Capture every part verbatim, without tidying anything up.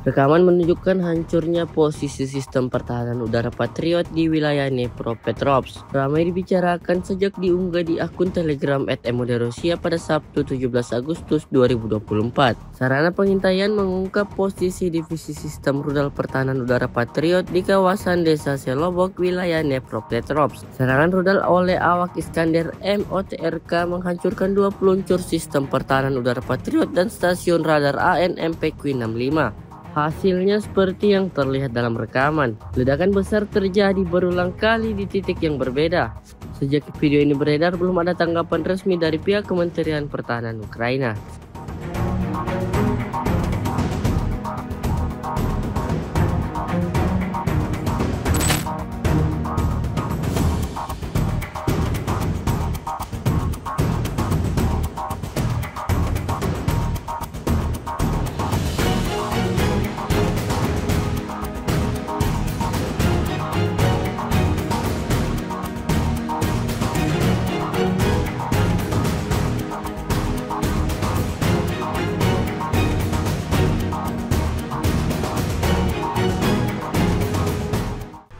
Rekaman menunjukkan hancurnya posisi sistem pertahanan udara Patriot di wilayah Dnepropetrovsk. Ramai dibicarakan sejak diunggah di akun Telegram et M O D Rusia pada Sabtu tujuh belas Agustus dua ribu dua puluh empat. Sarana pengintaian mengungkap posisi divisi sistem rudal pertahanan udara Patriot di kawasan desa Selobok, wilayah Dnepropetrovsk. Serangan rudal oleh awak Iskander M O T R K menghancurkan dua peluncur sistem pertahanan udara Patriot dan stasiun radar A N M P Q enam puluh lima. Hasilnya seperti yang terlihat dalam rekaman. Ledakan besar terjadi berulang kali di titik yang berbeda. Sejak video ini beredar, belum ada tanggapan resmi dari pihak Kementerian Pertahanan Ukraina.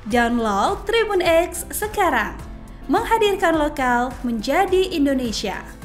Download Tribun X sekarang, menghadirkan lokal menjadi Indonesia.